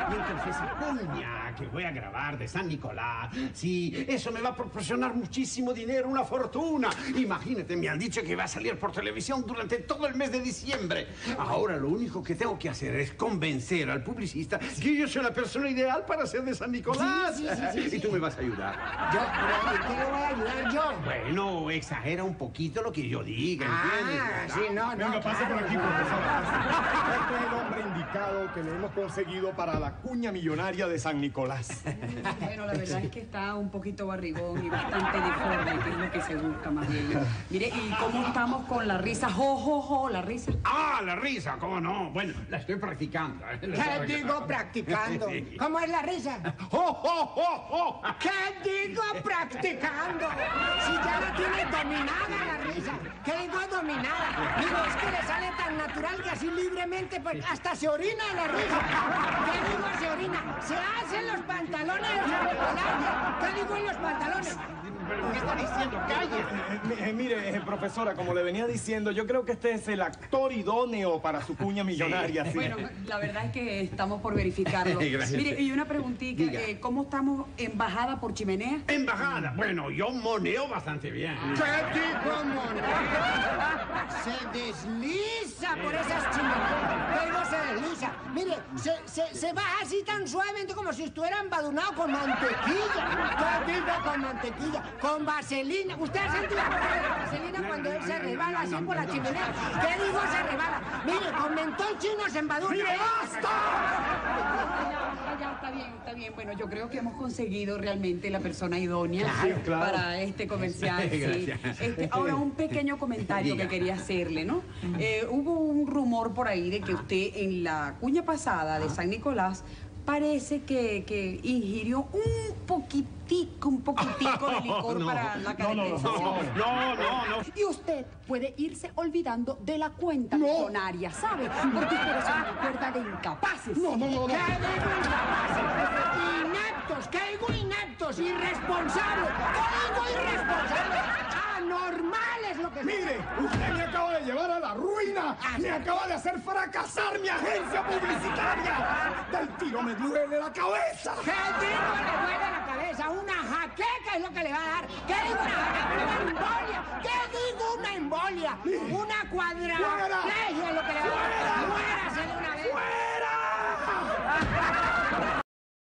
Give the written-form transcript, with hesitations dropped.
Y entonces esa cuña que voy a grabar de San Nicolás, sí, eso me va a proporcionar muchísimo dinero, una fortuna. Imagínate, me han dicho que va a salir por televisión durante todo el mes de diciembre. Ahora lo único que tengo que hacer es convencer al publicista que yo soy la persona ideal para ser de San Nicolás. Y tú me vas a ayudar. ¿Pero qué le voy a ayudar yo? Bueno, exagera un poquito lo que yo diga, ¿entiendes? Sí, no. Venga, pase por aquí, profesora. Este es el hombre indicado que le hemos conseguido para la cuña millonaria de San Nicolás. Bueno, la verdad es que está un poquito barrigón y bastante deforme, que es lo que se busca más bien. Mire, ¿y cómo estamos con la risa? ¡Jo, la risa! Ah, la risa, ¿cómo no? Bueno, la estoy practicando. ¿Qué digo practicando? Sí. ¿Cómo es la risa? ¿Qué digo practicando? Si ya la tiene dominada la risa. ¿Qué digo dominada? Digo, es que le sale tan natural que así libremente, pues, hasta se orina la risa. ¿Qué digo se orina? Se hacen los pantalones de San Nicolás. ¿Qué digo en los pantalones? ¿Pero qué está diciendo? ¡Calle! Mire, profesora, como le venía diciendo, yo creo que este es el actor idóneo para su cuña millonaria. Sí. Bueno, la verdad es que estamos por verificarlo. Gracias. Mire, y una preguntita, Diga. ¿cómo estamos en bajada por chimenea? Embajada. Bueno, yo moneo bastante bien. ¿Qué digo moneda? Se desliza por esas chimeneas. Pero se desliza. Mire, se baja así tan suavemente como si estuviera embadurnado con mantequilla. ¿Qué digo con mantequilla? Con vaselina. ¿Usted ha sentido la vaselina cuando él se resbala así por la chimenea? ¿Qué digo se resbala? Mire, con mentol chino se embadurna. ¡Mire, basta! Ya, está bien. Bueno, yo creo que hemos conseguido realmente la persona idónea Claro. para este comercial. Sí. Gracias. Ahora, un pequeño comentario Diga. que quería hacerle, ¿no? Hubo un rumor por ahí de que usted en la cuña pasada de San Nicolás parece que ingirió un poquitico de licor para la caracterización. No. Y usted puede irse olvidando de la cuenta millonaria, ¿sabe? Porque usted es una cuerda de incapaces. ¿Qué digo incapaces? Ineptos. ¿Qué digo ineptos? Irresponsables. ¿Qué digo irresponsables? Anormales lo que son. Mire, usted me acaba de llevar a la ruina. Me acaba de hacer fracasar mi agencia publicitaria. Del tiro me duele la cabeza. ¿Qué digo le duele la cabeza? Una jaqueca es lo que le va a dar. ¿Qué digo una jaqueca? Una embolia. ¿Qué digo una embolia? Una cuadraplegia es lo que le va a dar.